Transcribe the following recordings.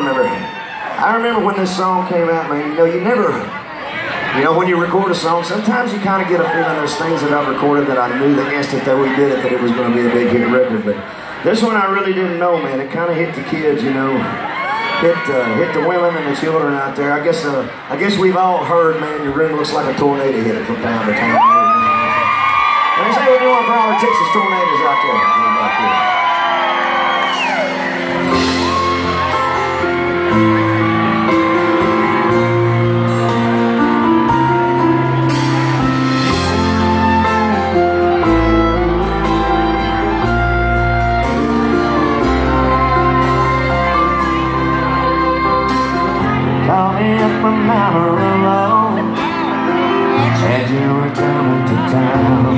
I remember when this song came out, man, when you record a song, sometimes you kind of get a feeling there's things that I've recorded that I knew the instant that we did it that it was going to be a big hit record, but this one I really didn't know, man. It kind of hit the kids, hit the women and the children out there. I guess we've all heard, man, your room looks like a tornado hit it from time to time. Let me say we're doing for all the Texas tornadoes out there. Called me up from Amarillo, said you were coming to town.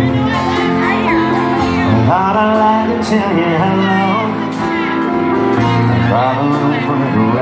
I thought I'd like to tell you hello, I brought a little from the